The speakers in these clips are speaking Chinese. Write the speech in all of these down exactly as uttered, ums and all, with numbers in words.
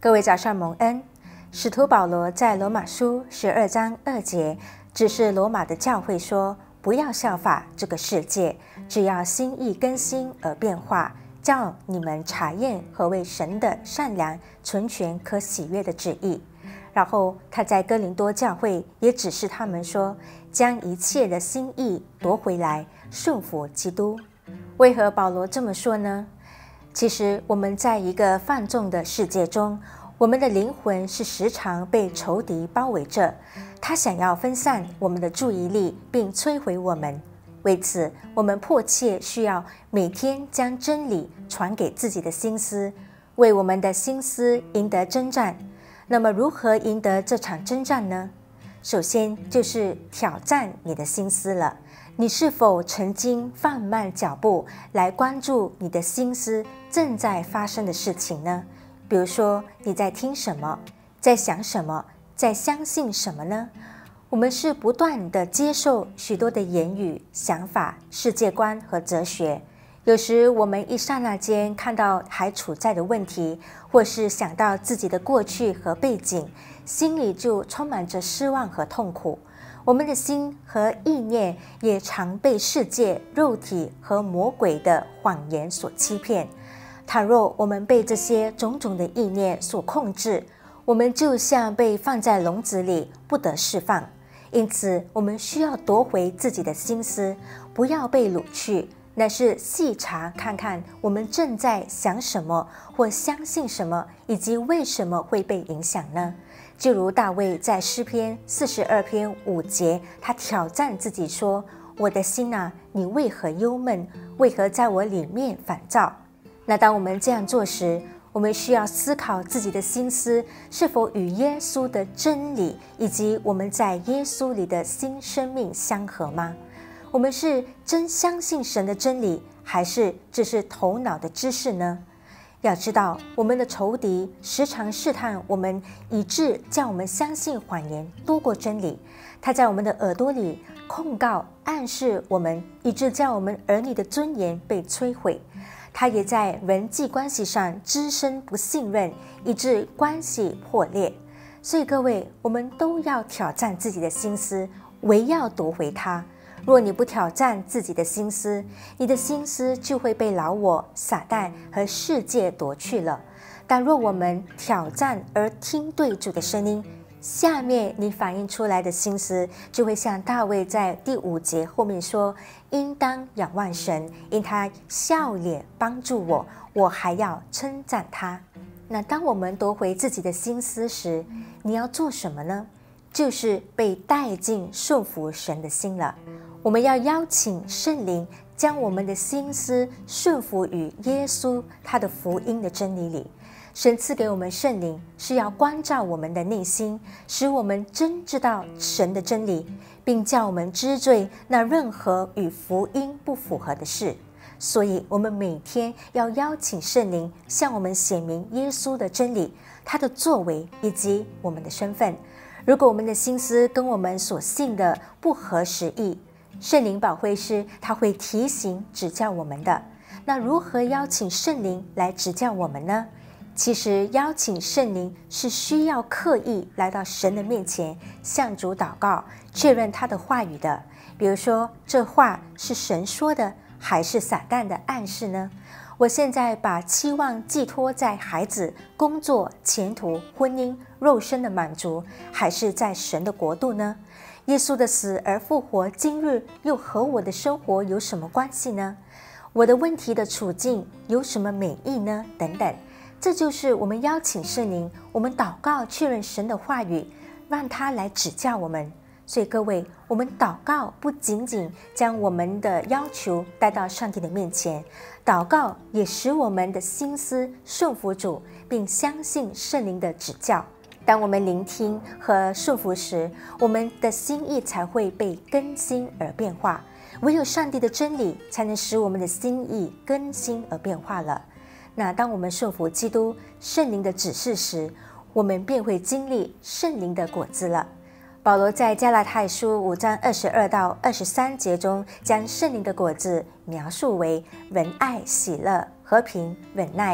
各位早上蒙恩。使徒保罗在罗马书十二章二节指示罗马的教会说，不要效法这个世界，只要心意更新而变化，叫你们查验何为神的善良、纯全、可喜悦的旨意。然后他在哥林多教会也指示他们说，将一切的心意夺回来，顺服基督。为何保罗这么说呢？其实我们在一个放纵的世界中，我们的灵魂是时常被仇敌包围着，他想要分散我们的注意力并摧毁我们。为此，我们迫切需要每天将真理传给自己的心思，为我们的心思赢得征战。那么如何赢得这场征战呢？首先就是挑战你的心思了。你是否曾经放慢脚步来关注你的心思正在发生的事情呢？比如说，你在听什么，在想什么，在相信什么呢？我们是不断地接受许多的言语、想法、世界观和哲学。有时我们一刹那间看到还处在的问题，或是想到自己的过去和背景，心里就充满着失望和痛苦。我们的心和意念也常被世界、肉体和魔鬼的谎言所欺骗。倘若我们被这些种种的意念所控制，我们就像被放在笼子里，不得释放。因此，我们需要夺回自己的心思，不要被掳去，乃是细查看看我们正在想什么，或相信什么，以及为什么会被影响呢？就如大卫在诗篇四十二篇五节，他挑战自己说：“我的心啊，你为何忧闷？为何在我里面烦躁？”那当我们这样做时，我们需要思考自己的心思是否与耶稣的真理以及我们在耶稣里的新生命相合吗？我们是真相信神的真理，还是只是头脑的知识呢？要知道，我们的仇敌时常试探我们，以致叫我们相信谎言多过真理。他在我们的耳朵里控告、暗示我们，以致叫我们儿女的尊严被摧毁。他也在人际关系上滋生不信任，以致关系破裂。所以各位，我们都要挑战自己的心思，唯要夺回它。若你不挑战自己的心思，你的心思就会被老我、撒旦和世界夺去了。但若我们挑战而听对主的声音，下面你反映出来的心思就会像大卫在第五节后面说：“应当仰望神，因他笑脸帮助我，我还要称赞他。”那当我们夺回自己的心思时，你要做什么呢？就是被带进顺服神的心了。我们要邀请圣灵将我们的心思顺服于耶稣他的福音的真理里。神赐给我们圣灵是要关照我们的内心，使我们真知道神的真理，并叫我们知罪那任何与福音不符合的事。所以我们每天要邀请圣灵向我们显明耶稣的真理，他的作为以及我们的身份。如果我们的心思跟我们所信的不合时宜，圣灵保惠师他会提醒指教我们的。那如何邀请圣灵来指教我们呢？其实邀请圣灵是需要刻意来到神的面前，向主祷告，确认他的话语的。比如说，这话是神说的，还是撒旦的暗示呢？我现在把期望寄托在孩子、工作、前途、婚姻、肉身的满足，还是在神的国度呢？耶稣的死而复活，今日又和我的生活有什么关系呢？我的问题的处境有什么美意呢？等等，这就是我们邀请圣灵，我们祷告确认神的话语，让他来指教我们。所以各位，我们祷告不仅仅将我们的要求带到上帝的面前，祷告也使我们的心思顺服主，并相信圣灵的指教。当我们聆听和顺服时，我们的心意才会被更新而变化。唯有上帝的真理才能使我们的心意更新而变化了。那当我们顺服基督圣灵的指示时，我们便会经历圣灵的果子了。保罗在加拉太书五章二十二到二十三节中，将圣灵的果子描述为仁爱、喜乐、和平、忍耐、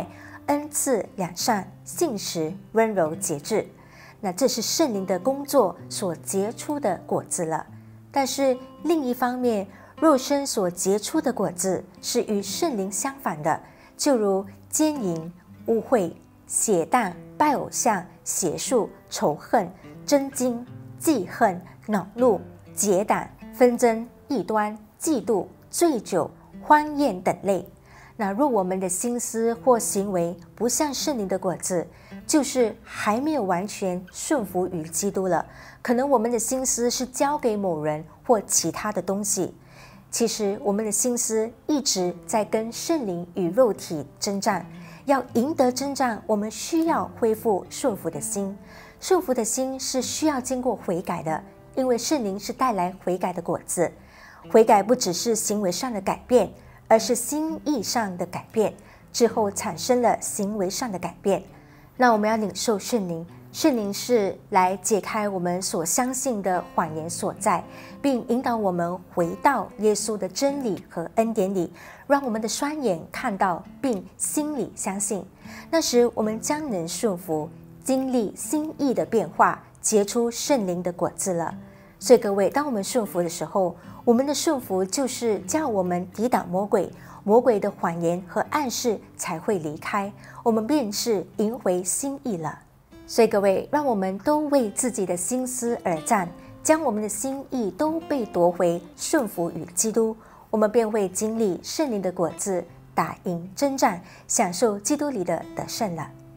恩赐、良善、信实、温柔、节制。那这是圣灵的工作所结出的果子了。但是另一方面，肉身所结出的果子是与圣灵相反的，就如奸淫、污秽、血荡、拜偶像、邪术、仇恨、争竞、记恨、恼怒、结党、纷争、异端、嫉妒、醉酒、欢宴等类。那若我们的心思或行为不像圣灵的果子，就是还没有完全顺服于基督了。可能我们的心思是交给某人或其他的东西，其实我们的心思一直在跟圣灵与肉体征战。要赢得征战，我们需要恢复顺服的心。顺服的心是需要经过悔改的，因为圣灵是带来悔改的果子。悔改不只是行为上的改变，而是心意上的改变，之后产生了行为上的改变。那我们要领受圣灵，圣灵是来解开我们所相信的谎言所在，并引导我们回到耶稣的真理和恩典里，让我们的双眼看到并心里相信。那时我们将能顺服，经历心意的变化，结出圣灵的果子了。所以各位，当我们顺服的时候，我们的顺服就是叫我们抵挡魔鬼，魔鬼的谎言和暗示才会离开，我们便是赢回心意了。所以各位，让我们都为自己的心思而战，将我们的心意都被夺回，顺服于基督，我们便会经历圣灵的果子，打赢征战，享受基督里的得胜了。